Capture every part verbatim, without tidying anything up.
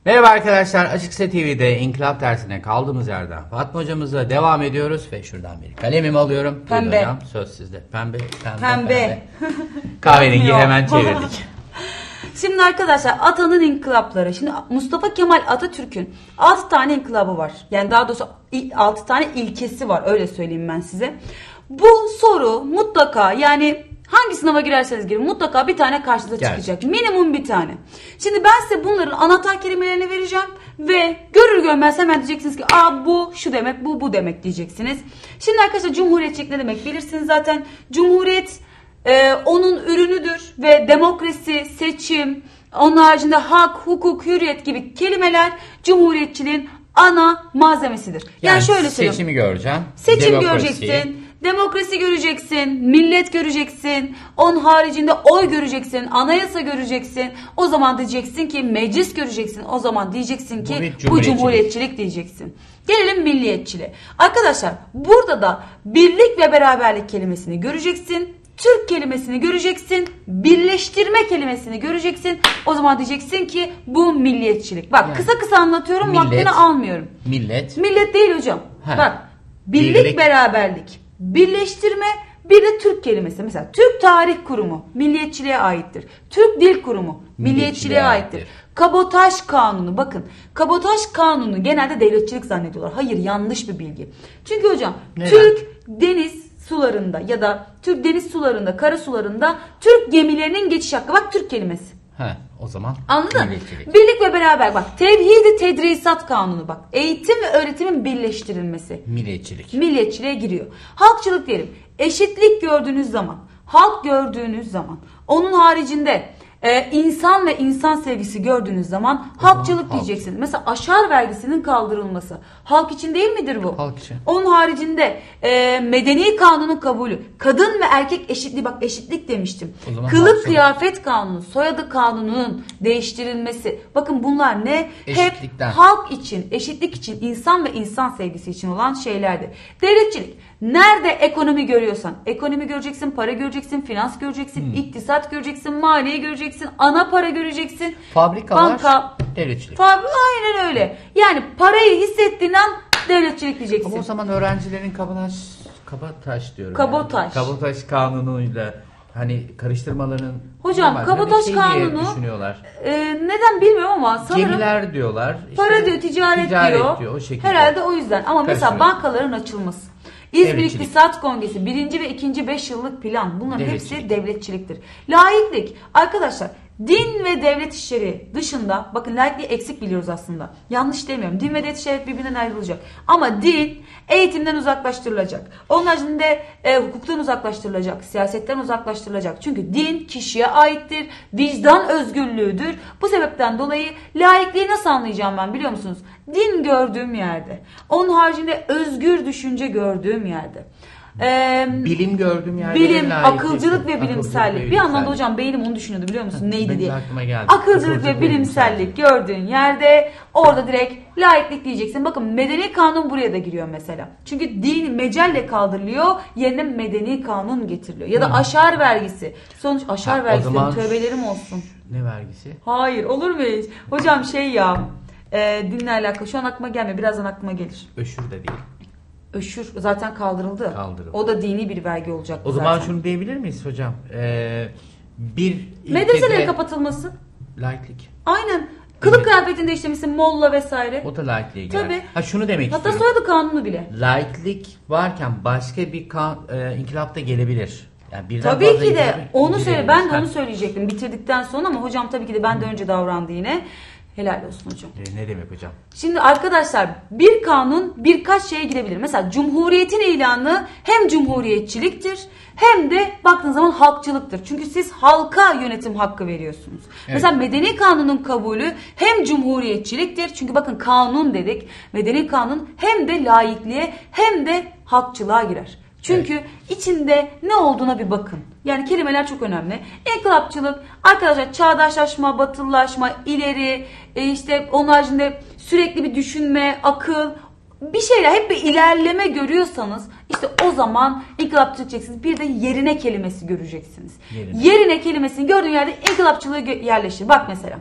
Merhaba arkadaşlar, Açıksa T V'de İnkılap dersine kaldığımız yerden Fatma hocamızla devam ediyoruz ve şuradan bir kalemimi alıyorum. Pembe. Buyurun hocam, söz sizde. Pembe, pembe, Pembe. pembe. Kahverengi hemen çevirdik. Şimdi arkadaşlar Atanın inkılapları. Şimdi Mustafa Kemal Atatürk'ün altı tane inkılabı var. Yani daha doğrusu altı tane ilkesi var, öyle söyleyeyim ben size. Bu soru mutlaka, yani hangi sınava girerseniz girin mutlaka bir tane karşınıza çıkacak. Minimum bir tane. Şimdi ben size bunların anahtar kelimelerini vereceğim ve görür görmez hemen diyeceksiniz ki aa bu şu demek, bu bu demek diyeceksiniz. Şimdi arkadaşlar cumhuriyetçilik ne demek bilirsiniz zaten. Cumhuriyet e, onun ürünüdür ve demokrasi, seçim, onun haricinde hak, hukuk, hürriyet gibi kelimeler cumhuriyetçiliğin ana malzemesidir. Yani, Yani şöyle söyleyeyim. Seçimi göreceğim. Seçim Demokrasi. göreceksin. Demokrasi göreceksin, millet göreceksin, onun haricinde oy göreceksin, anayasa göreceksin. O zaman diyeceksin ki meclis göreceksin. O zaman diyeceksin ki bu cumhuriyetçilik, bu cumhuriyetçilik diyeceksin. Gelelim milliyetçiliğe. Arkadaşlar burada da birlik ve beraberlik kelimesini göreceksin. Türk kelimesini göreceksin. Birleştirme kelimesini göreceksin. O zaman diyeceksin ki bu milliyetçilik. Bak yani, kısa kısa anlatıyorum, millet, vaktini almıyorum. Millet. Millet değil hocam. He. Bak birlik, birlik, beraberlik. Birleştirme, bir de Türk kelimesi. Mesela Türk Tarih Kurumu milliyetçiliğe aittir. Türk Dil Kurumu milliyetçiliğe aittir. aittir. Kabotaj Kanunu, bakın kabotaj kanunu genelde devletçilik zannediyorlar. Hayır, yanlış bir bilgi. Çünkü hocam neden? Türk deniz sularında ya da Türk deniz sularında, kara sularında Türk gemilerinin geçiş hakkı. Bak Türk kelimesi. He, o zaman anladın? Birlik ve beraber, bak tevhid-i tedrisat kanunu, bak eğitim ve öğretimin birleştirilmesi. Milliyetçilik. Milliyetçiliğe giriyor. Halkçılık diyelim. Eşitlik gördüğünüz zaman, halk gördüğünüz zaman, onun haricinde e, insan ve insan sevgisi gördüğünüz zaman o halkçılık zaman diyeceksiniz. Halk. Mesela aşar vergisinin kaldırılması halk için değil midir bu? Halk için. Onun haricinde e, medeni kanunun kabulü, kadın ve erkek eşitliği, bak eşitlik demiştim. Kılık kıyafet kanunu, soyadı kanununun değiştirilmesi. Bakın bunlar ne? Hep halk için, eşitlik için, insan ve insan sevgisi için olan şeylerdir. Devletçilik. Nerede ekonomi görüyorsan, ekonomi göreceksin, para göreceksin, finans göreceksin, hmm. iktisat göreceksin, maliye göreceksin, ana para göreceksin. Fabrikalar, banka, devletçilik. Fabri, aynen öyle. Yani parayı hissettiğin an devletçilik diyeceksin. Ama o zaman öğrencilerin kabotaj, kabotaj diyorum. Kabotaj. Yani. Kabotaj kanunuyla hani karıştırmalarının. Hocam kabotaj şey kanunu e, neden bilmiyorum ama sanırım gemiler diyorlar. İşte para diyor, ticaret, ticaret diyor. diyor o şekilde. Herhalde o yüzden. Ama mesela bankaların açılması, İzmir İktisat Kongresi, birinci ve ikinci beş yıllık plan, bunların hepsi devletçiliktir. Laiklik arkadaşlar, din ve devlet işleri dışında, bakın laikliği eksik biliyoruz aslında. Yanlış demiyorum. Din ve devlet işleri birbirinden ayrılacak. Ama din eğitimden uzaklaştırılacak. Onun haricinde e, hukuktan uzaklaştırılacak. Siyasetten uzaklaştırılacak. Çünkü din kişiye aittir. Vicdan özgürlüğüdür. Bu sebepten dolayı laikliği nasıl anlayacağım ben biliyor musunuz? Din gördüğüm yerde. Onun haricinde özgür düşünce gördüğüm yerde. Ee, bilim gördüğüm yerde. Bilim, akılcılık ve bilimsellik. Bir anlamda hocam beynim onu düşünüyordu biliyor musun? Neydi diye. Akılcılık, akılcılık ve bilimsellik gördüğün yerde orada direkt laiklik diyeceksin. Bakın medeni kanun buraya da giriyor mesela. Çünkü din mecelle kaldırılıyor, yerine medeni kanun getiriliyor. Ya da Hı. aşar vergisi. Sonuç aşar ha, vergisi. Tövbelerim olsun. Ne vergisi? Hayır, olur mu hiç? Hocam şey ya, e, dinle alakalı. Şu an aklıma gelmiyor. Birazdan aklıma gelir. Öşür de değil. Öşür zaten kaldırıldı. Kaldırıldı. O da dini bir vergi olacak. O zaman zaten şunu diyebilir miyiz hocam? Ee, bir medreselerin kapatılması. Laiklik. Aynen. Kılık kıyafetini değiştirmişsin, molla vesaire. O da laikliğe girer. Tabii. Ha şunu demek Hatta istiyorum. soyadı kanunu bile. Laiklik varken başka bir kan, e, inkılap da gelebilir. Yani birden tabii ki de onu söyle. söyle. Ben de onu söyleyecektim bitirdikten sonra ama hocam tabii ki de benden önce davrandı yine. Helal olsun hocam. E, ne demek hocam? Şimdi arkadaşlar bir kanun birkaç şeye girebilir. Mesela Cumhuriyet'in ilanı hem cumhuriyetçiliktir hem de baktığınız zaman halkçılıktır. Çünkü siz halka yönetim hakkı veriyorsunuz. Evet. Mesela medeni kanunun kabulü hem cumhuriyetçiliktir. Çünkü bakın kanun dedik. Medeni kanun hem de laikliğe hem de halkçılığa girer. Çünkü evet. içinde ne olduğuna bir bakın. Yani kelimeler çok önemli. İnkılapçılık, arkadaşlar çağdaşlaşma, batılılaşma, ileri, e işte onun haricinde sürekli bir düşünme, akıl, bir şeyler hep bir ilerleme görüyorsanız işte o zaman inkılapçılık diyeceksiniz. Bir de yerine kelimesi göreceksiniz. Yerine, yerine kelimesini gördüğün yerde inkılapçılığı yerleştir. Bak mesela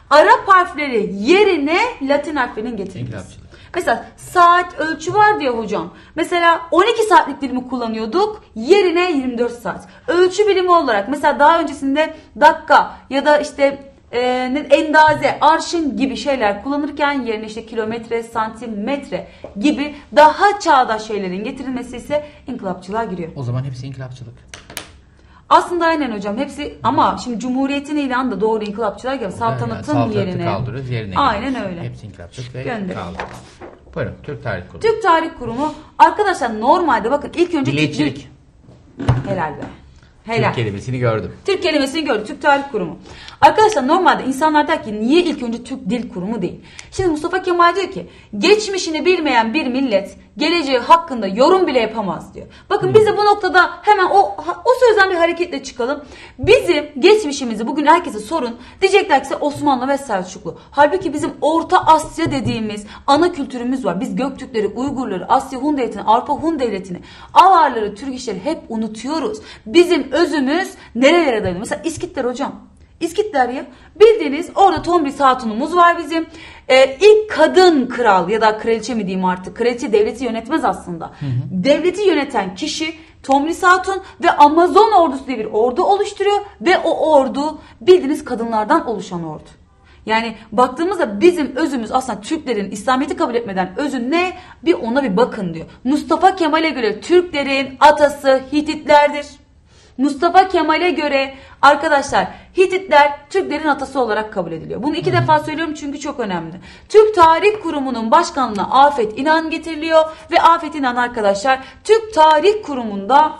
Arap harfleri yerine Latin harflerinin getirilmesi. İnkılapçılık. Mesela saat ölçü var diye hocam. Mesela on iki saatlik dilimi kullanıyorduk. Yerine yirmi dört saat. Ölçü bilimi olarak mesela daha öncesinde dakika ya da işte e, endaze, arşın gibi şeyler kullanırken yerine işte kilometre, santimetre gibi daha çağdaş şeylerin getirilmesi ise inkılapçılığa giriyor. O zaman hepsi inkılapçılık. Aslında aynen hocam hepsi ama şimdi Cumhuriyet'in ilanı da doğru inkılapçılar gibi saltanatın Yani saltanatı yerine. kaldırıyoruz, yerine Aynen geliyoruz. öyle. Hepsi inkılapçılık ve Gönder. kaldırıyoruz. Buyurun, Türk Tarih Kurumu. Türk Tarih Kurumu arkadaşlar normalde bakın ilk önce Milliyetçilik. helal be. Helal. Türk kelimesini gördüm. Türk kelimesini gördük. Türk Tarih Kurumu. Arkadaşlar normalde insanlar der ki niye ilk önce Türk Dil Kurumu değil? Şimdi Mustafa Kemal diyor ki geçmişini bilmeyen bir millet geleceği hakkında yorum bile yapamaz diyor. Bakın biz de bu noktada hemen o o sözden bir hareketle çıkalım. Bizim geçmişimizi bugün herkese sorun. Diyecekler ki Osmanlı ve Selçuklu. Halbuki bizim Orta Asya dediğimiz ana kültürümüz var. Biz Göktürkleri, Uygurları, Asya Hun Devleti'ni, Avrupa Hun Devleti'ni, Avarları, Türk işleri hep unutuyoruz. Bizim özümüz nerelere dayanıyor? Mesela İskitler hocam. İskitler ya bildiğiniz orada Tomris Hatunumuz var bizim. Ee, ilk kadın kral ya da kraliçe mi diyeyim artık. Kraliçe devleti yönetmez aslında. Hı hı. Devleti yöneten kişi Tomris Hatun ve Amazon ordusu diye bir ordu oluşturuyor. Ve o ordu bildiğiniz kadınlardan oluşan ordu. Yani baktığımızda bizim özümüz aslında Türklerin İslamiyet'i kabul etmeden özü ne? Bir ona bir bakın diyor. Mustafa Kemal'e göre Türklerin atası Hititlerdir. Mustafa Kemal'e göre arkadaşlar Hititler Türklerin atası olarak kabul ediliyor. Bunu iki defa söylüyorum çünkü çok önemli. Türk Tarih Kurumu'nun başkanlığına Afet İnan getiriliyor ve Afet İnan arkadaşlar Türk Tarih Kurumu'nda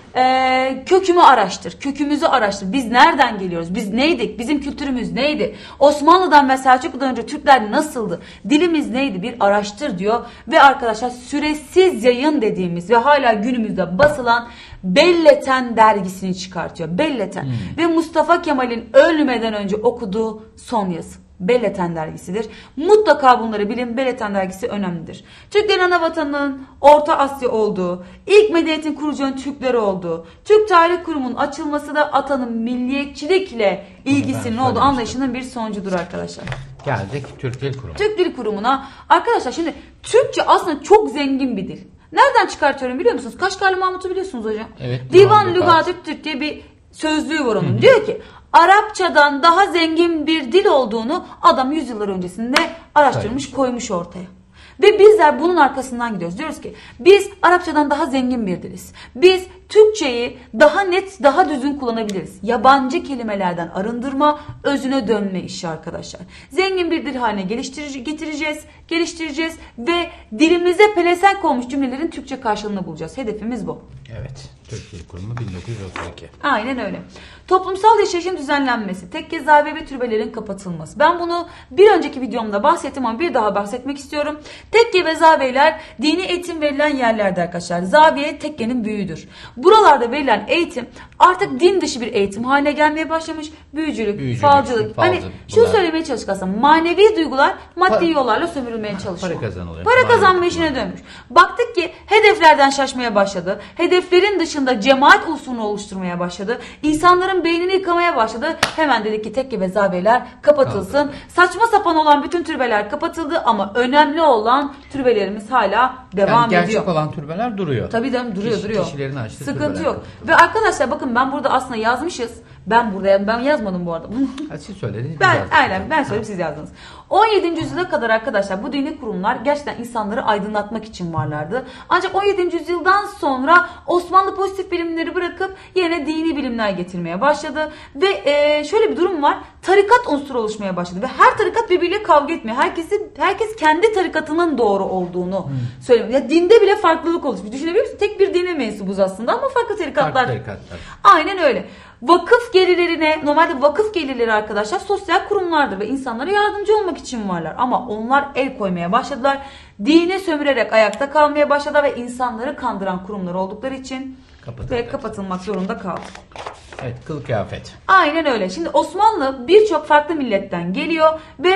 e, kökümü araştır, kökümüzü araştır. Biz nereden geliyoruz? Biz neydik? Bizim kültürümüz neydi? Osmanlı'dan ve Selçuklu'dan önce Türkler nasıldı? Dilimiz neydi? Bir araştır diyor ve arkadaşlar süresiz yayın dediğimiz ve hala günümüzde basılan Belleten dergisini çıkartıyor. Belleten. Hmm. Ve Mustafa Kemal'in ölmeden önce okuduğu son yazı. Belleten dergisidir. Mutlaka bunları bilin. Belleten dergisi önemlidir. Türklerin ana vatanının Orta Asya olduğu, ilk medeniyetin kurucuların Türkleri olduğu, Türk Tarih Kurumu'nun açılması da atanın milliyetçilikle ilgisinin olduğu anlayışının bir sonucudur arkadaşlar. Geldik Türk Dil Kurumu. Türk Dil Kurumu'na. Arkadaşlar şimdi Türkçe aslında çok zengin bir dil. Nereden çıkartıyorum biliyor musunuz? Kaşgarlı Mahmut'u biliyorsunuz hocam. Evet. Divan Lügat-ı Türk diye bir sözlüğü var onun. Hı hı. Diyor ki Arapçadan daha zengin bir dil olduğunu adam yüzyıllar öncesinde araştırmış, evet, koymuş ortaya. Ve bizler bunun arkasından gidiyoruz. Diyoruz ki biz Arapçadan daha zengin bir diliz. Biz Türkçeyi daha net, daha düzgün kullanabiliriz. Yabancı kelimelerden arındırma, özüne dönme işi arkadaşlar. Zengin bir dil haline geliştirici, getireceğiz, geliştireceğiz ve dilimize pelesenk olmuş cümlelerin Türkçe karşılığını bulacağız. Hedefimiz bu. Evet. Türk Dil Kurumu bin dokuz yüz otuz iki. Aynen öyle. Toplumsal yaşayışın düzenlenmesi, tekke zaviye ve türbelerin kapatılması. Ben bunu bir önceki videomda bahsettim ama bir daha bahsetmek istiyorum. Tekke ve zaviyeler dini eğitim verilen yerlerde arkadaşlar. Zaviye tekkenin büyüğüdür. Buralarda verilen eğitim artık din dışı bir eğitim haline gelmeye başlamış. Büyücülük, Büyücülük falcılık. Hani şunu söylemeye çalıştık aslında. Manevi duygular maddi pa- yollarla sömürülmeye çalışıyor. Para kazanılıyor. Para kazanma işine dönmüş. Baktık ki hedeflerden şaşmaya başladı. Hedeflerin dışında cemaat unsurunu oluşturmaya başladı. İnsanların beynini yıkamaya başladı. Hemen dedik ki tekke ve zaviyeler kapatılsın. Kaldı. Saçma sapan olan bütün türbeler kapatıldı ama önemli olan türbelerimiz hala devam yani ediyor. Gerçek olan türbeler duruyor. Tabii de duruyor Kişi, duruyor. Kişilerin açtığı sıkıntı yok. Ve arkadaşlar bakın ben burada aslında yazmışız. Ben burada ben yazmadım bu arada. Siz söylediniz. Ben aynen ben söyledim siz yazdınız. on yedinci yüzyıla kadar arkadaşlar bu dini kurumlar gerçekten insanları aydınlatmak için varlardı. Ancak on yedinci yüzyıldan sonra Osmanlı pozitif bilimleri bırakıp yerine dini bilimler getirmeye başladı. Ve e, şöyle bir durum var. Tarikat unsuru oluşmaya başladı. Ve her tarikat birbiriyle kavga etmiyor. Herkesi, herkes kendi tarikatının doğru olduğunu hmm. söylüyor. Ya dinde bile farklılık oluşmuş. Düşünebiliyor musun? Tek bir dine mensubuz aslında ama farklı tarikatlar. Farklı tarikatlar. Aynen öyle. Vakıf gelirlerine, normalde vakıf gelirleri arkadaşlar sosyal kurumlardır ve insanlara yardımcı olmak için varlar. Ama onlar el koymaya başladılar. Dini sömürerek ayakta kalmaya başladılar ve insanları kandıran kurumlar oldukları için Kapatıldı. ve kapatılmak zorunda kaldı. Evet, kılık kıyafet. Aynen öyle. Şimdi Osmanlı birçok farklı milletten geliyor ve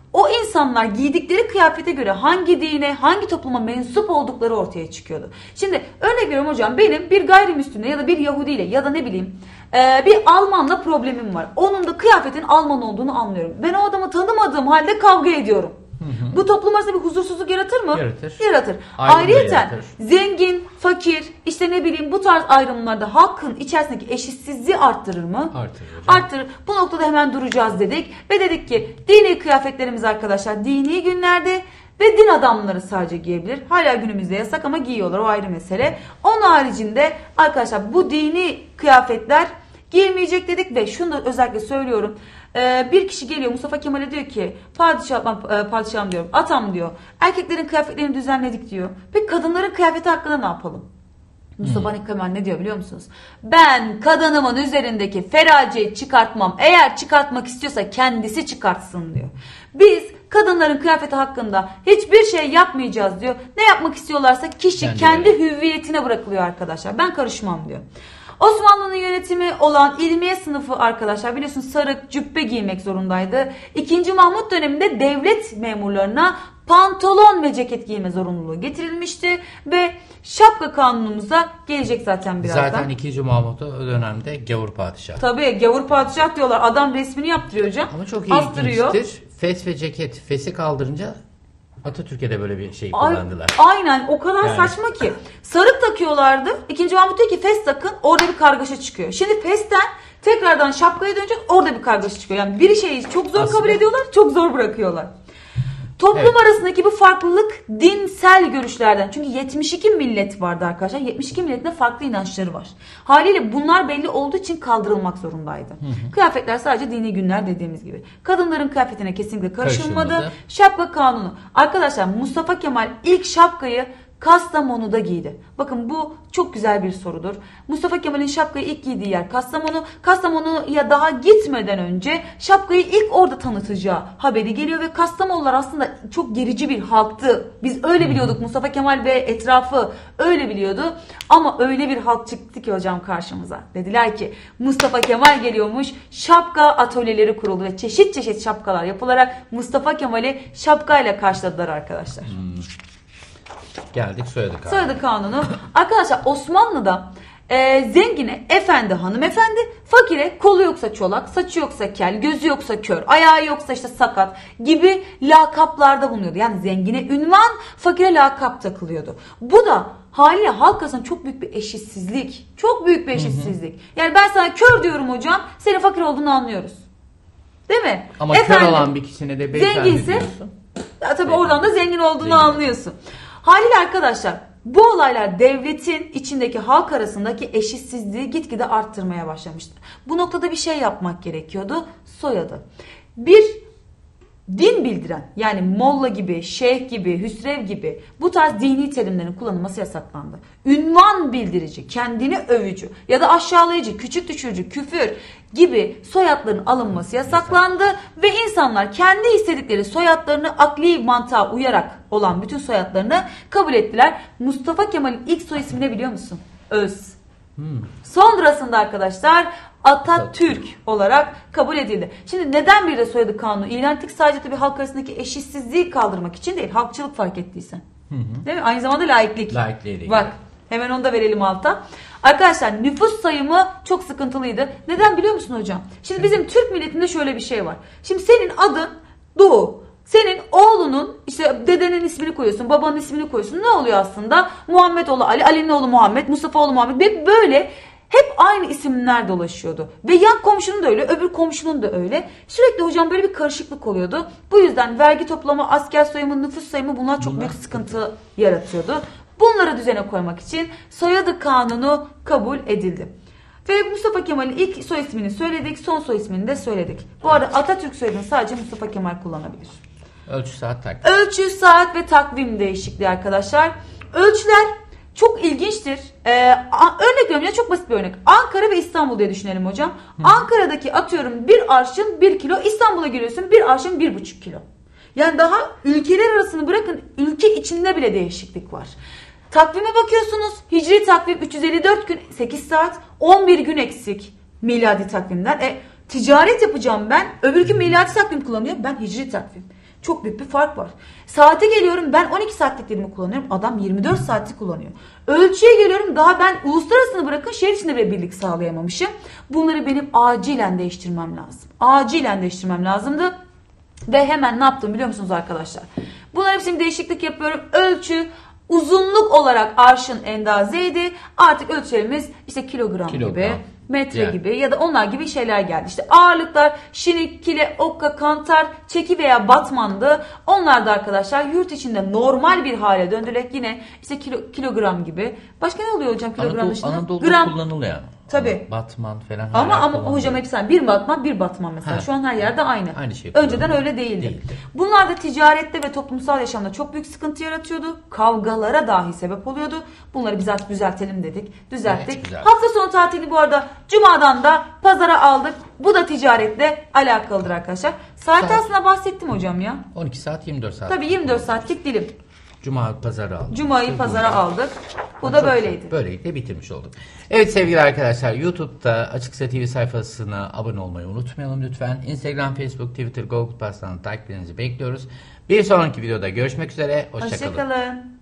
o insanlar giydikleri kıyafete göre hangi dine, hangi topluma mensup oldukları ortaya çıkıyordu. Şimdi örnek veriyorum hocam, benim bir gayrimüslimle ya da bir Yahudiyle ya da ne bileyim bir Almanla problemim var. Onun da kıyafetin Alman olduğunu anlıyorum. Ben o adamı tanımadığım halde kavga ediyorum. Hı hı. Bu toplum arasında bir huzursuzluk yaratır mı? Yaratır. Yaratır. Ayrıyeten zengin, fakir, işte ne bileyim bu tarz ayrımlarda halkın içerisindeki eşitsizliği arttırır mı? Arttırır. Arttırır. Bu noktada hemen duracağız dedik ve dedik ki dini kıyafetlerimiz arkadaşlar dini günlerde ve din adamları sadece giyebilir. Hala günümüzde yasak ama giyiyorlar, o ayrı mesele. Onun haricinde arkadaşlar bu dini kıyafetler giyilmeyecek dedik ve şunu da özellikle söylüyorum. Bir kişi geliyor Mustafa Kemal'e diyor ki padişah, padişahım diyorum, atam diyor, erkeklerin kıyafetlerini düzenledik diyor. Peki kadınların kıyafeti hakkında ne yapalım? Mustafa hmm. Kemal ne diyor biliyor musunuz? Ben kadınımın üzerindeki feraceyi çıkartmam. Eğer çıkartmak istiyorsa kendisi çıkartsın diyor. Biz kadınların kıyafeti hakkında hiçbir şey yapmayacağız diyor. Ne yapmak istiyorlarsa kişi kendi, kendi hüviyetine bırakılıyor arkadaşlar. Ben karışmam diyor. Osmanlı'nın yönetimi olan ilmiye sınıfı arkadaşlar biliyorsunuz sarık, cübbe giymek zorundaydı. İkinci Mahmut döneminde devlet memurlarına pantolon ve ceket giyme zorunluluğu getirilmişti ve şapka kanunumuza gelecek zaten birazdan. Zaten ikinci Mahmut o dönemde gavur padişah. Tabii gavur padişah diyorlar. Adam resmini yaptırıyor hocam. Ama çok Astırıyor. ilginçtir. Fes ve ceket, fesi kaldırınca Atatürk'e de böyle bir şey kullandılar. Aynen, o kadar yani saçma ki. Sarık takıyorlardı. İkinci Mahmut diyor ki fes takın, orada bir kargaşa çıkıyor. Şimdi festen tekrardan şapkaya dönecek, orada bir kargaşa çıkıyor. Yani bir şeyi çok zor Aslında... kabul ediyorlar, çok zor bırakıyorlar. Toplum evet. arasındaki bu farklılık dinsel görüşlerden. Çünkü yetmiş iki millet vardı arkadaşlar. yetmiş iki milletin de farklı inançları var. Haliyle bunlar belli olduğu için kaldırılmak zorundaydı. Hı hı. Kıyafetler sadece dini günler dediğimiz gibi. Kadınların kıyafetine kesinlikle karışılmadı. Karışılmadı. Şapka kanunu. Arkadaşlar Mustafa Kemal ilk şapkayı Kastamonu'da giydi. Bakın bu çok güzel bir sorudur. Mustafa Kemal'in şapkayı ilk giydiği yer Kastamonu. Kastamonu'ya daha gitmeden önce şapkayı ilk orada tanıtacağı haberi geliyor ve Kastamonular aslında çok gerici bir halktı. Biz öyle biliyorduk. Mustafa Kemal ve etrafı öyle biliyordu. Ama öyle bir halk çıktı ki hocam karşımıza. Dediler ki Mustafa Kemal geliyormuş. Şapka atölyeleri kuruldu ve çeşit çeşit şapkalar yapılarak Mustafa Kemal'i şapkayla karşıladılar arkadaşlar. Hmm. Geldik soyadı kanunu. Soyadı kanunu. Arkadaşlar Osmanlı'da e, zengine efendi hanımefendi, fakire kolu yoksa çolak, saçı yoksa kel, gözü yoksa kör, ayağı yoksa işte sakat gibi lakaplarda bulunuyordu. Yani zengine ünvan, fakire lakap takılıyordu. Bu da haliyle halk arasında çok büyük bir eşitsizlik. Çok büyük bir eşitsizlik. Hı hı. Yani ben sana kör diyorum hocam, senin fakir olduğunu anlıyoruz. Değil mi? Ama efendi, kör olan bir kişine de beyefendi zenginse, diyorsun. Ya tabii oradan da zengin olduğunu zengin. anlıyorsun. Haliyle arkadaşlar bu olaylar devletin içindeki halk arasındaki eşitsizliği gitgide arttırmaya başlamıştı. Bu noktada bir şey yapmak gerekiyordu. Soyadı. Bir din bildiren yani molla gibi, şeyh gibi, hüsrev gibi bu tarz dini terimlerin kullanılması yasaklandı. Ünvan bildirici, kendini övücü ya da aşağılayıcı, küçük düşürücü, küfür gibi soyadların alınması yasaklandı ve insanlar kendi istedikleri soyadlarını akli mantığa uyarak olan bütün soyadlarını kabul ettiler. Mustafa Kemal'in ilk soy ismi ne biliyor musun? Öz. Hmm. Sonrasında arkadaşlar Atatürk olarak kabul edildi. Şimdi neden bir de soyadı kanunu ilan ettik? Sadece tabii halk arasındaki eşitsizliği kaldırmak için değil. Halkçılık fark ettiysen. Hı hı. Değil mi? Aynı zamanda laiklik. Laikliğe Bak hemen onu da verelim alta. Arkadaşlar nüfus sayımı çok sıkıntılıydı. Neden biliyor musun hocam? Şimdi bizim Türk milletinde şöyle bir şey var. Şimdi senin adın Doğu. Senin oğlunun işte dedenin ismini koyuyorsun, babanın ismini koyuyorsun. Ne oluyor aslında? Muhammed oğlu Ali, Ali'nin oğlu Muhammed, Mustafa oğlu Muhammed. Ve böyle hep aynı isimler dolaşıyordu. Ve yan komşunun da öyle, öbür komşunun da öyle. Sürekli hocam böyle bir karışıklık oluyordu. Bu yüzden vergi toplama, asker soyımı, nüfus sayımı bunlar çok bunlar büyük sıkıntı yaratıyordu. Bunları düzene koymak için soyadı kanunu kabul edildi. Ve Mustafa Kemal'in ilk soy ismini söyledik, son soy ismini de söyledik. Bu arada Atatürk soyadını sadece Mustafa Kemal kullanabilir. Ölçü, saat, takvim. Ölçü, saat ve takvim değişikliği arkadaşlar. Ölçüler çok ilginçtir. Ee, örnek veriyorum ya, çok basit bir örnek. Ankara ve İstanbul diye düşünelim hocam. Hı. Ankara'daki atıyorum bir arşın bir kilo, İstanbul'a giriyorsun bir arşın bir buçuk kilo. Yani daha ülkeler arasını bırakın, ülke içinde bile değişiklik var. Takvime bakıyorsunuz. Hicri takvim üç yüz elli dört gün sekiz saat, on bir gün eksik miladi takvimden. E, ticaret yapacağım ben. Öbürkü miladi takvim kullanıyor. Ben hicri takvim. Çok büyük bir fark var. Saate geliyorum, ben on iki saatlik dilimi kullanıyorum. Adam yirmi dört saatlik kullanıyor. Ölçüye geliyorum, daha ben uluslararasını bırakın şehir içinde bile birlik sağlayamamışım. Bunları benim acilen değiştirmem lazım. Acilen değiştirmem lazımdı. Ve hemen ne yaptım biliyor musunuz arkadaşlar? Bunların hepsini değişiklik yapıyorum. Ölçü uzunluk olarak arşın endazeydi. Artık ölçülerimiz işte kilogram, Kilogram. gibi, metre Yani. gibi ya da onlar gibi şeyler geldi. İşte ağırlıklar şinik, kile, okka, kantar, çeki veya batmandı. Onlar da arkadaşlar yurt içinde normal bir hale döndürerek yine işte kilo, kilogram gibi. Başka ne oluyor hocam kilogram Anadolu, dışında? Anadolu'da Gram. kullanılıyor. Tabii. Batman falan. Ama hala ama kullanılıyor. hocam hepsi bir batman bir batman mesela. Ha. Şu an her yerde aynı. Aynı şey Önceden kullanılıyor. öyle değildi. Değildi. Bunlar da ticarette ve toplumsal yaşamda çok büyük sıkıntı yaratıyordu. Kavgalara dahi sebep oluyordu. Bunları biz artık düzeltelim dedik. Düzelttik. Evet, güzel. Hafta sonu tatili bu arada Cuma'dan da pazara aldık. Bu da ticaretle alakalıdır arkadaşlar. Saat Saat. aslında bahsettim hocam ya. on iki saat yirmi dört saat. Tabii yirmi dört saatlik dilim. Cuma pazarı aldık. Cuma'yı pazara aldık. Bu da Çok böyleydi. güzel. Böylelikle bitirmiş olduk. Evet sevgili arkadaşlar, YouTube'da Açıksa T V sayfasına abone olmayı unutmayalım lütfen. Instagram, Facebook, Twitter, Google Plus'tan takiplerinizi bekliyoruz. Bir sonraki videoda görüşmek üzere. Hoşça kalın. Hoşçakalın.